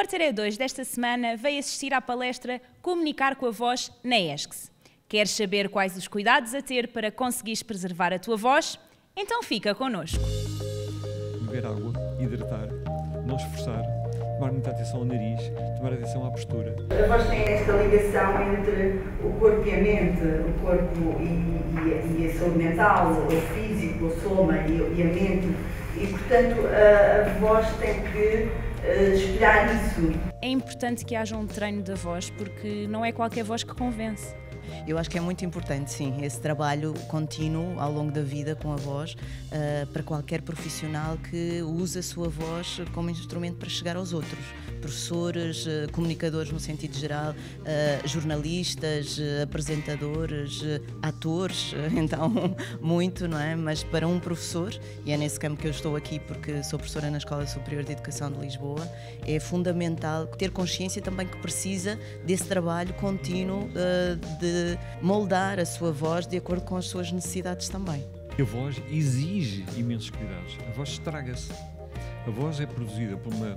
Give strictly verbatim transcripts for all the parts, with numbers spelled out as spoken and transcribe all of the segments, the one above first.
repórter E dois desta semana veio assistir à palestra Comunicar com a Voz na E S C S. Queres saber quais os cuidados a ter para conseguires preservar a tua voz? Então fica connosco. Beber água, hidratar, não esforçar, tomar muita atenção ao nariz, tomar atenção à postura. A voz tem esta ligação entre o corpo e a mente, o corpo e, e, e a saúde mental, o físico, o soma e, e a mente. E, portanto, a, a voz tem que uh, espelhar isso. É importante que haja um treino da voz, porque não é qualquer voz que convence. Eu acho que é muito importante, sim, esse trabalho contínuo ao longo da vida com a voz, uh, para qualquer profissional que use a sua voz como instrumento para chegar aos outros. Professores, uh, comunicadores no sentido geral, uh, jornalistas, uh, apresentadores, uh, atores, uh, então muito, não é? Mas para um professor, e é nesse campo que eu estou aqui porque sou professora na Escola Superior de Educação de Lisboa, é fundamental ter consciência também que precisa desse trabalho contínuo uh, de moldar a sua voz de acordo com as suas necessidades também. A voz exige imensos cuidados. A voz estraga-se. A voz é produzida por uma,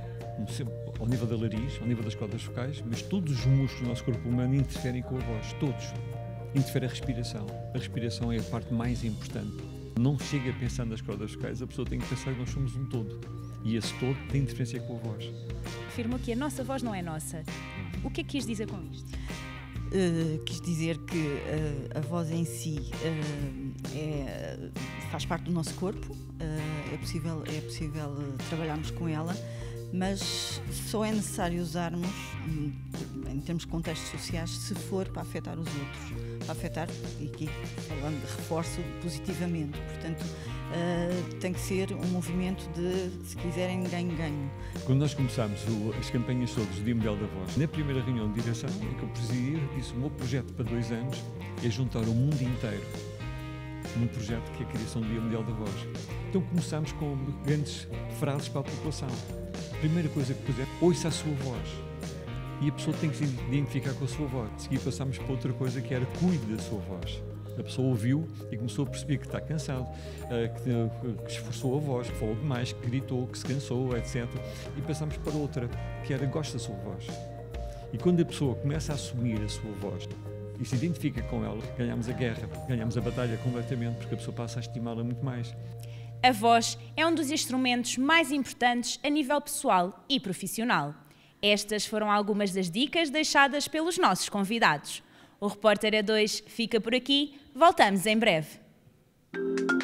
ao nível da nariz, ao nível das cordas vocais, mas todos os músculos do nosso corpo humano interferem com a voz. Todos. Interfere a respiração. A respiração é a parte mais importante. Não chega pensando nas cordas vocais, a pessoa tem que pensar que nós somos um todo. E esse todo tem interferência com a voz. Afirmou que a nossa voz não é nossa. O que é que quis dizer com isto? Uh, quis dizer que uh, a voz em si uh, é, faz parte do nosso corpo, uh, é possível, é possível uh, trabalharmos com ela, mas só é necessário usarmos, um, em termos de contextos sociais, se for para afetar os outros, para afetar, e aqui falando de reforço, positivamente. Portanto, uh, tem que ser um movimento de, se quiserem, ganho-ganho. Quando nós começámos o, as campanhas todas do Dia Mundial da Voz, na primeira reunião de direção, em que eu presidi, disse: o meu projeto para dois anos é juntar o mundo inteiro num projeto que é a criação do Dia Mundial da Voz. Então começámos com grandes frases para a população. A primeira coisa que puser, ouça a sua voz. E a pessoa tem que se identificar com a sua voz. De seguir passámos para outra coisa que era cuide da sua voz. A pessoa ouviu e começou a perceber que está cansado, que, que esforçou a voz, que falou demais, que gritou, que se cansou, etcétera. E passámos para outra, que era gosta da sua voz. E quando a pessoa começa a assumir a sua voz e se identifica com ela, ganhamos a guerra, ganhamos a batalha completamente, porque a pessoa passa a estimá-la muito mais. A voz é um dos instrumentos mais importantes a nível pessoal e profissional. Estas foram algumas das dicas deixadas pelos nossos convidados. O repórter E dois fica por aqui, voltamos em breve.